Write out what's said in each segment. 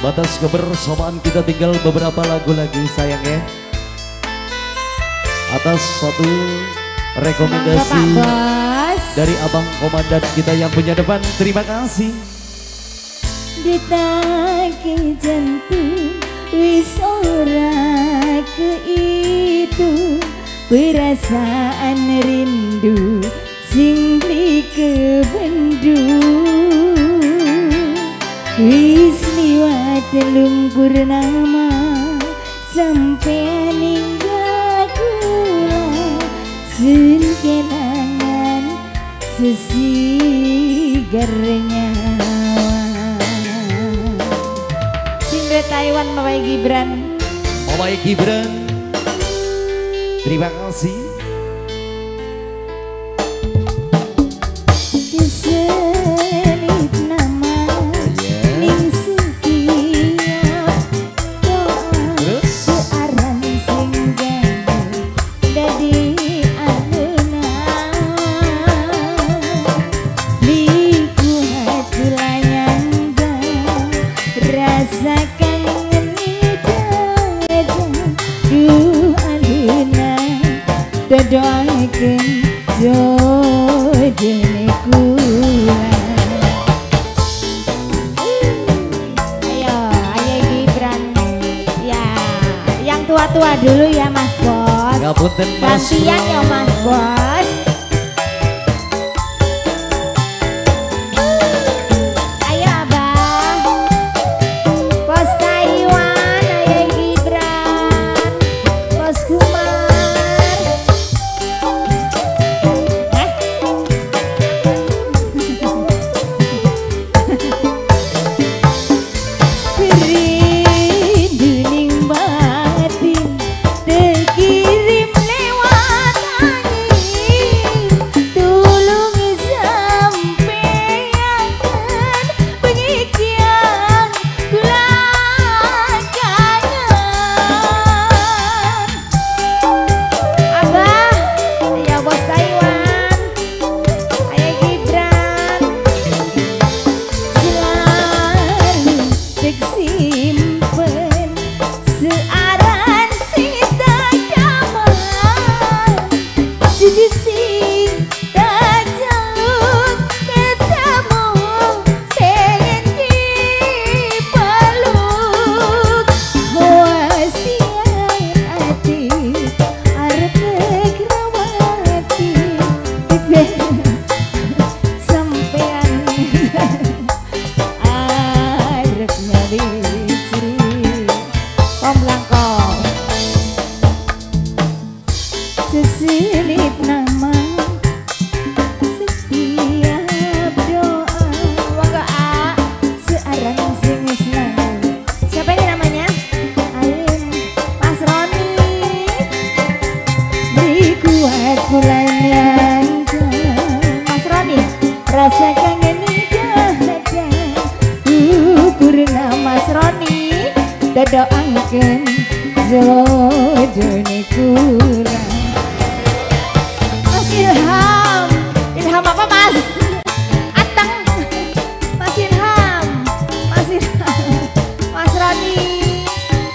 Batas kebersamaan kita tinggal beberapa lagu lagi sayang ya. Atas satu rekomendasi dari abang komandan kita yang punya depan. Terima kasih. Detak jantung wis ora keitu, perasaan rindu sing dikebendung. Wis liwat telung purnama sampai ninggal kula, sun kenangan sesigarnya. Cinta Taiwan Mawai Gibran. Mawai Gibran, terima kasih. Doakan jodohnya kula. Ayo Gibran. Ya, yang tua-tua dulu ya Mas Bos. Ngapunten Mas. Gantian ya Mas Bos. Ayo Abah. Bos Taiwan, ayo Gibran. Bos Kumar. Seselip nama setiap doa. Moga A searang sing selalu. Siapa ini namanya? Alim Mas Roni. Beri kuat kulanya Mas Roni. Rasa kangen ada purna Mas Roni. Doakan jodohnya kula. Ilham, Ilham apa Mas? Ateng, Mas Ilham, Mas Roni,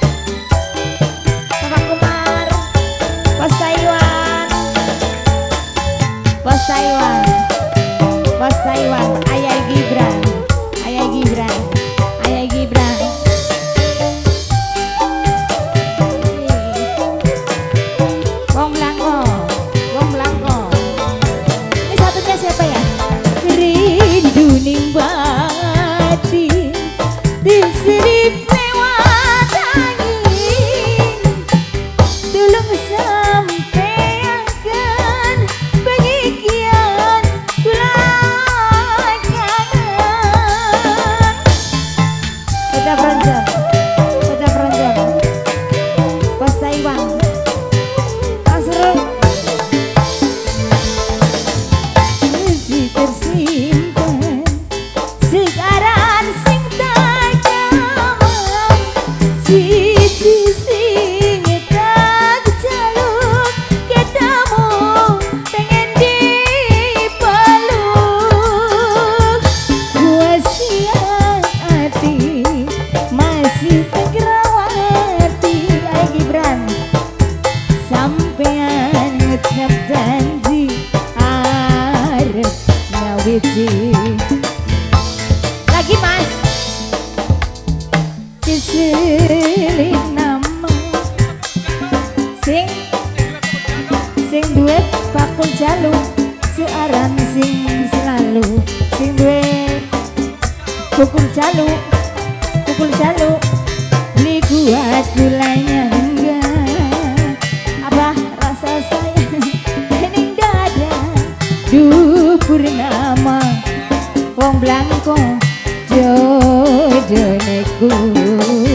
Kakak Kumar, Bos Taiwan, Bos Taiwan, Bos Taiwan, Ayah Gibran, Ayah Gibran, Ayah Gibran. Wong Blanko, Wong Blanko. biji. Lagi mas. Diseling nama sing duwe bakul jalu searan sing selalu sing duwe bakul jalu beli kuat gulanya enggak apa rasa sayang ning dada dubur nama wong blangko jodoneku.